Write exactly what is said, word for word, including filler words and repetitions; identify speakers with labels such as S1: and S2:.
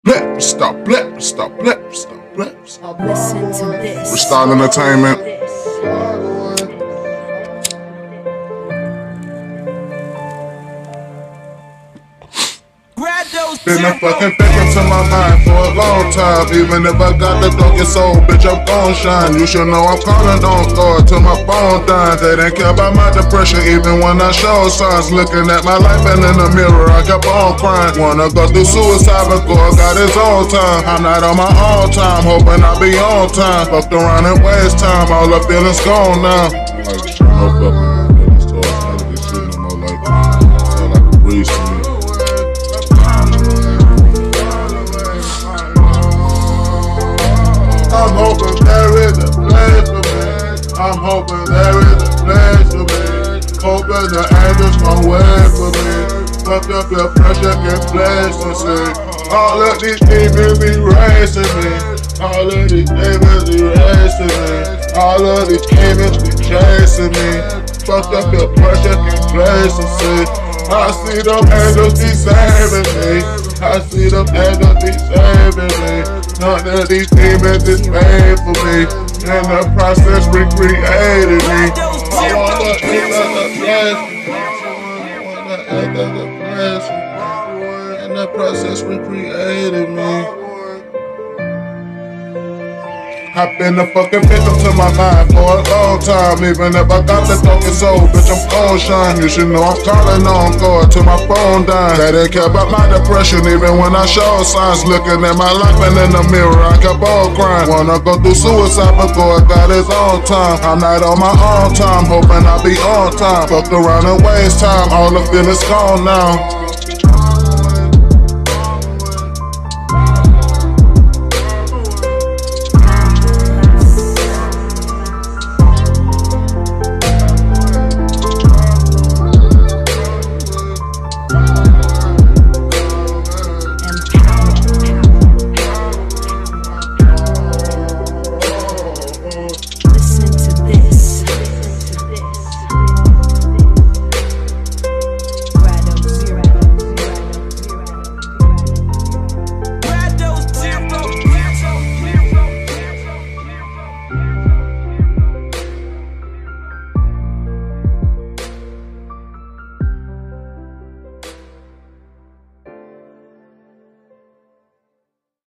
S1: Blip, stop, blip, stop, blip, stop, blip, stop.
S2: Listen to this.
S1: Restyle Entertainment. Been a fucking victim to my mind for a long time. Even if I got the darkest soul, bitch, I'm gon' shine. You should know I'm calling on God till my phone dying. They didn't care about my depression even when I showed signs. Looking at my life and in the mirror, I kept on crying. Wanna go through suicide, but God got his own time. I'm not on my own time, hoping I'll be on time. Fucked around and waste time, all the feelings gone now. Like, no fucking feelings, so I can't get shit no more like that. Feel like a breeze to me. I'm hoping there is a place for me. I'm hoping there is a place for me. Hoping the angels gon' wait for me. Fuck up your pressure, get blessed and see. All of these demons be racing me. All of these demons be racing me. All of these demons be chasing me. Fuck up your pressure, get blessed and see. I see them angels be saving me. I see them angels be saving me. None of these demons is made for me. In the process, recreated me. I wanna end up the blessing. I wanna end up the blessing. In the process, recreated me. I've been a fucking victim to my mind for a long time. Even if I got the darkest soul, bitch, I'm gon' shine. You should know I'm calling on God till my phone dying. They didn't care about my depression even when I showed signs. Looking at my life and in the mirror, I kept on crying. Wanna go through suicide, but God got his own time. I'm not on my own time, hoping I'll be on time. Fucked around and waste time, all the feelings gone now.